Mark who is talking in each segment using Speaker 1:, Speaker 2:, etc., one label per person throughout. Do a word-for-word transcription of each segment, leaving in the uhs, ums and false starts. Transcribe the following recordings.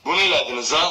Speaker 1: Bunu elədiniz ha?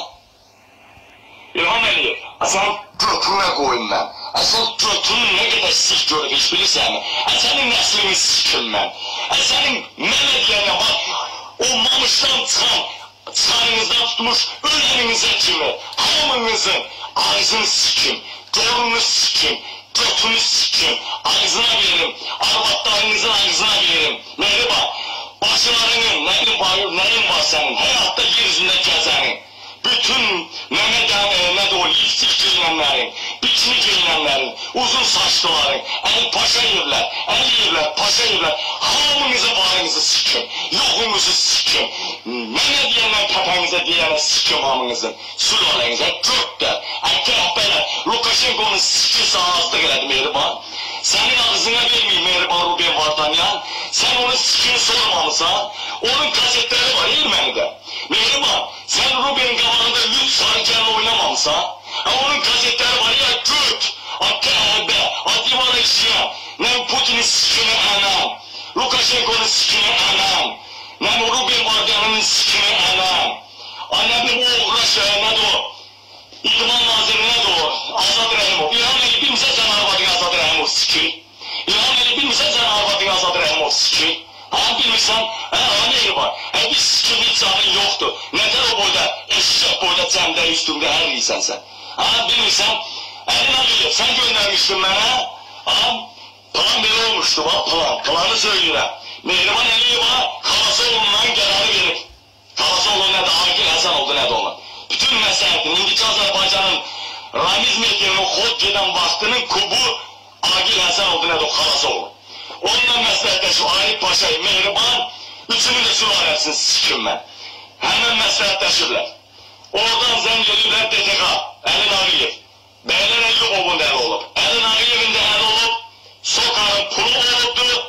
Speaker 1: İlham Əliyev, sən götünə qoyun mən. Sən götünün nə qədər sik görüb, heç bilirsən mi? Sənin nəslini sikim mən. Sənin mənə deyənə bax, o mamışdan çıxan, çayınızdan tutmuş öləninize kimi, hamınızın ağzını sikim, görünü sikim, götünü sikim, ağzına veririm, arvatlarınızın ağzına veririm. Mehriban, başlarının, neyin var, neyin var senin, hayatta yeryüzünde gezenin, bütün meme ne de o lipstik giyinenlerin, bikini giyinenlerin, uzun saçlıların, el paşa yerler, el yerler, paşa yerler, hamınızı varınızı sikim, yokunuzu sikim, meme diyenler tepenize diyene sikim hamınızın, sülalenize, gökler, erkekler, Lukashenko'nun sikisi ağızlık elədi Mehriban. Senin ağzına vermeyeyim Mehriban Ruben Vardanyan, sen onun sikini sormamışsan, onun kasetleri var Ermeni'de. Mehriban, sen Ruben Gavan'da lüt sarıcanla oynamamışsan, onun kasetleri var ya göt, a kehbe, a divana işleyen, ne Putin'in sikini anam, Lukashenko'nun sikini anam, ne Ruben Vardanyan'ın sikini anam, annemin o uğraşı ne de o, İdman Nazırı ne de o, Azad Rəhimov, İlham Əli bilmirsən sən arvadın Azad Rəhimov sikir, İlham Əli bilmirsən sən arvadın Azad Rəhimov sikir, ha bilmirsən, hə, ha neyri var, hə bir sikirlik canın yoxdur, nətər o boyda, eşşək boyda cəmdə üstündə hər yiysən sən, ha bilmirsən, Əlin Ağıyev, sən göndərmişdin mənə, ha, plan belə olmuşdu, bak plan, planı söyləyirəm, Mehriban Əliyeva Kalasoğlu'ndan qərarı verir, Kalasoğlu nə də Agil Həsən oldu, nə də ona. Bütün məsləhətin, indiki Azərbaycanın Ramiz Mehdi'nin xod gedən vaxtının kubu Agil Həsən oldu, nədir o Kalasoğlu. Onunla məsləhətləşib Arif Paşa'yı, Mehriban, üçünün də sülaləsini sikim mən. Həmən məsləhətləşiblər. Oradan zəng ediblər D T K, Əlin Ağıyev. Bəylər Əyyubovun da əli olub. Əlin Ağıyevin də əli olub, Sokar'ın pulu olubdur.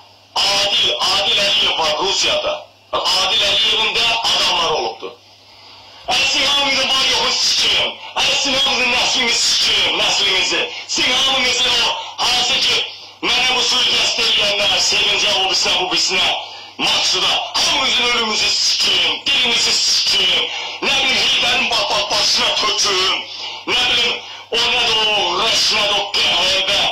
Speaker 1: Adil, Adil Əliyev var Rusiyada. Adil Əliyevin də adamları olubdur. Sizin hamınızın var yoxu sikirim. Sizin hamınızın nəslini sikirim, nəslinizi. Sizin hamınızın o, hansı ki, mənə bu suikast eləyənlər, sevincə o bisinə, bu bisinə, Maksuda, hamınızın ölümünüzü sikirim, dilinizi sikirim, nə bilim, Heydərin başına töküm, nə bilim, o nədir o, rəş nədir o qəhəbə,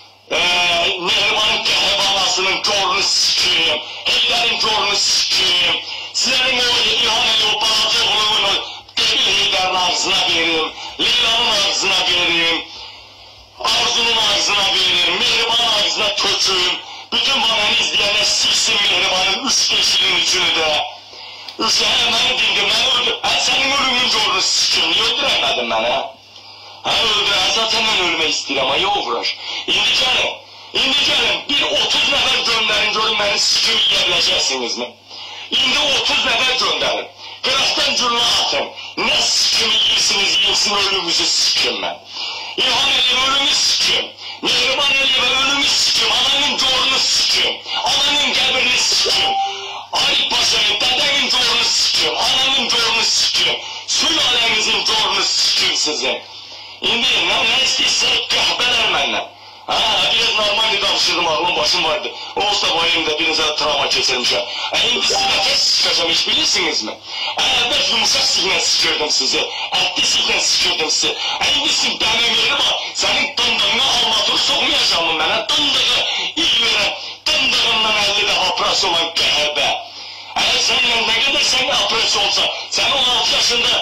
Speaker 1: Mehribanın qəhəbə anasının görünü sikirim, Heydərin görünü sikirim, sizlərin o İlham Əliyev, o balaca oğlunun o Debil Heydərin ağzına veririm, Leyla'nın ağzına veririm, Arzu'nun ağzına veririm, Mehribanın ağzına töküm, bütün bana izləyənə siksin Mehribanın üç beşinin üçünü də. Üç həməni dindir, məni öldür, hə sənin ölümün görünü sikim, niyə öldürəmədin mənə? Hə öldürən, zaten mən ölmək istəyirəm, ay uğraş. İndi gəlin, indi gəlin, bir otuz nəfər göndərin, görün məni sikim yiyə biləcəksinizmi? İndi otuz nəfər göndərin, qıraqdan güllə atın, nə sikim yiyirsiniz, yiyirsin ölümüzü sikim mən. İlham Əliyev ölümü sikim, Mehriban Əliyevə ölümü sikim, ananın görünü sikim, ananın qəbirini sikim, Arif Paşa'nın, dədənin görünü sikim, ananın görünü sikim, sülalənizin görünü sikim sizin. İndi nə, nə istəyirsək qəhbələr məndən. Ha, biraz normal bir danışırdım, ağlım başım vardı. Olsa bu elimdə birinizə travma keçirmişəm. İndi sizə tez sıkacağım, hiç bilirsinizmi? Əvvəl yumuşaq siklə sikirdim sizi, ətli siklə sikirdim sizi. İndi siz bənim yeri var, sənin dındığını almatını soxmayacağım mənə, dındığı il verəm, dındığından əlli dəfə operasiya olan qəhəbə. Əgər səninlə nə qədər sən operasiya olsa, sən on altı yaşında,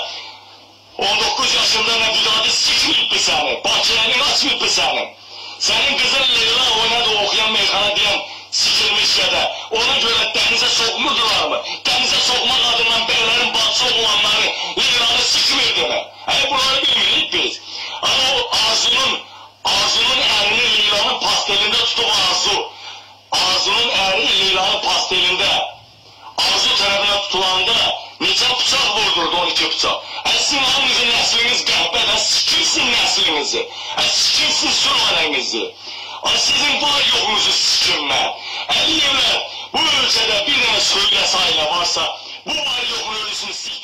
Speaker 1: on doqquz yaşında nə büdadı sikməyibdi səni, bakiyəni açmayibdi səni. Senin kızın Leyla oynadı okuyan meyxana deyən sikilmiş ya da ona göre denize sokmurdular mı? Denize sokmak adından beylerin batsı olanları Leyla'nı sikmirdi mi? Hani bunları bilmirik biz. Ama o Arzu'nun Arzu'nun erini Leyla'nın pastelinde tutup Arzu Arzu'nun eri Leyla'nın pastelinde Arzu tarafına tutulanda neçə bıçaq vurdurdu on iki bıçaq. Sizin hamınızın nəsliniz qəhbədən sikirsin nəslinizi. Sikirsin sülalenizi. Sizin var yoxunuzu sikim mən. Əliyevlər bu ölkədə bir dənə söylə sayla varsa bu var yoxun ölüsünü sikim.